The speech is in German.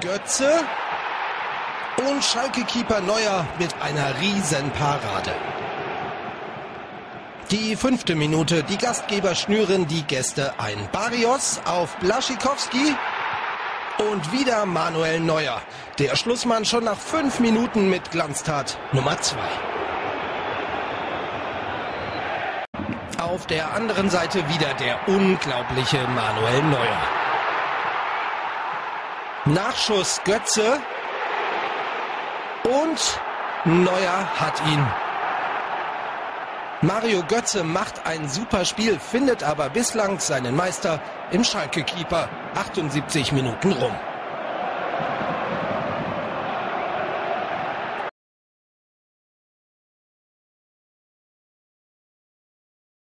Götze und Schalke-Keeper Neuer mit einer Riesenparade. Die 5. Minute, die Gastgeber schnüren die Gäste ein. Barrios auf Błaszczykowski und wieder Manuel Neuer. Der Schlussmann schon nach 5 Minuten mit Glanztat Nummer 2. Auf der anderen Seite wieder der unglaubliche Manuel Neuer. Nachschuss Götze und Neuer hat ihn. Mario Götze macht ein super Spiel, findet aber bislang seinen Meister im Schalke-Keeper. 78 Minuten rum.